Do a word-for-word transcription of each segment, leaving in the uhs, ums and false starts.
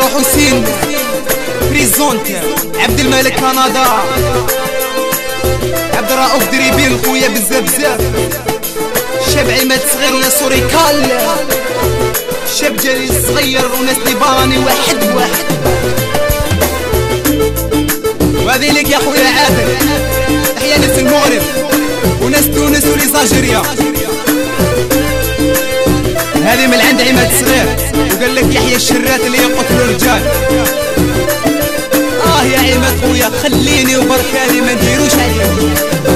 حسين بريزونت عبد الملك كندا عبد الرؤوف دريبين خويا بزاف بزاف شاب عماد صغير ويا سوريكال شاب جليل صغير وناس ليبراني واحد واحد وهذه لك يا خويا عادل تحيا ناس المغرب وناس تونس وليزاجيريا هذه من عند عماد صغير وقال لك يحيى الشرات اللي يقتلوا الرجال اه يا عماد خويا خليني وبركاني ما نديروش عليهم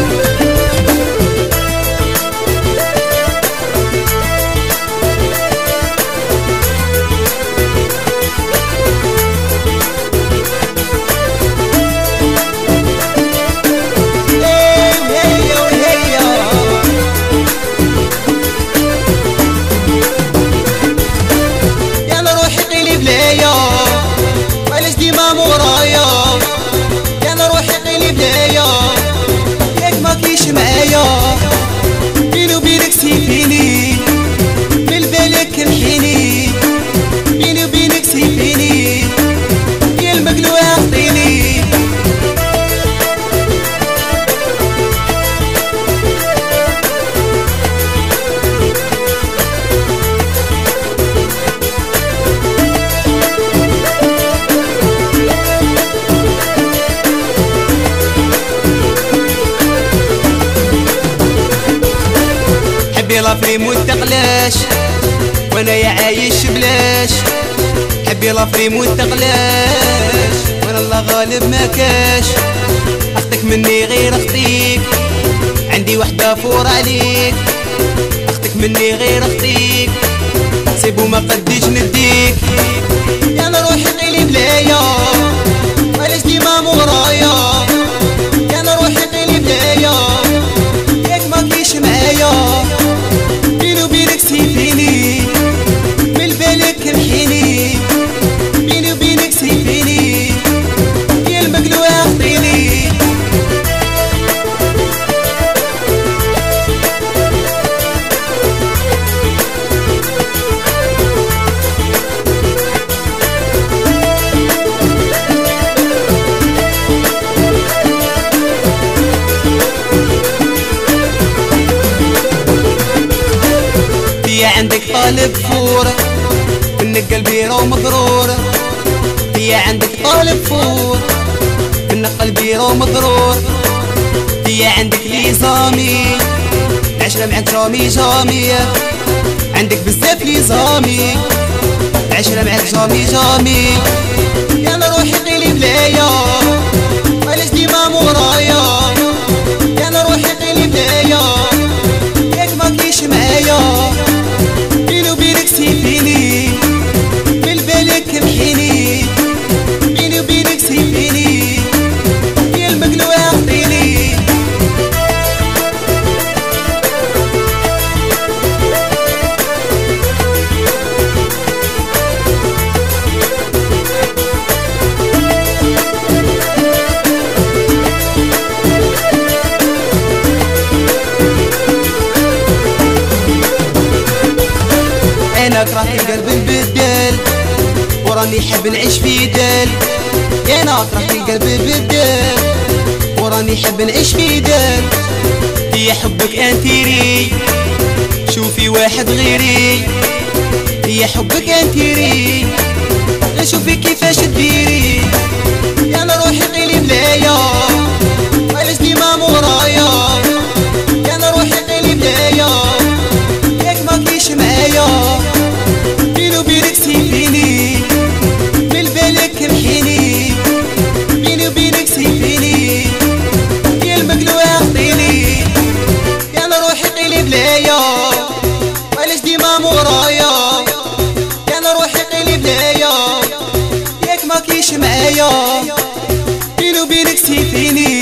بيني وبينك سيفيني بالبالك محيني بيني وبينك سيفيني يا المقلوع اعطيني حبي لافريم والتقلاش وانا يا عايش بلاش حبي لافريم والتقلاش وانا الله غالب ما كاش اختك مني غير اختيك عندي وحده فور عليك اختك مني غير اختيك سيبو ما قديش نديك يا انا روحي قيلي بلايا علاش ديما مورايا يا انا روحي قيلي بلايا ياك ما كيش معايا بيني وبينك سيفيني بالبالك محيني بيني وبينك سيفيني يا المقلوع اعطيني يا عندك طالب فور منك قلبي رو مضرور يا عندك طالب فور منك قلبي رو مضرور يا عندك لي زامي عشرة معك جامي جامي عندك بزاف لي زامي عشرة معك جامي جامي يا انا روحي قيلي بلايا علاش ديما مورايا يا انا روحي قيلي بلايا ياك ما كيش معايا بيني وبينك سيفيني بالبالك محيني بيني وبينك سيفيني يا المقلوع اعطيني انا كرهت القلب نبدل وراني حاب نعيش في دال انا كرهت القلب نبدل وراني حاب نعيش في دال يا حبك انتيري شوفي واحد غيري يا حبك انتيري شوفي كيفاش تديري يا انا روحي قيلي بلايا علاش ديما مورايا يا انا روحي قيلي بلايا ياك ما كيش معايا بيني وبينك سيفيني بالبالك محيني بيني وبينك سيفيني يا المقلوع اعطيني يا انا روحي قيلي بلايا علاش ديما مورايا يا انا روحي قيلي بلايا ياك ما كيش معايا بيني وبينك سيفيني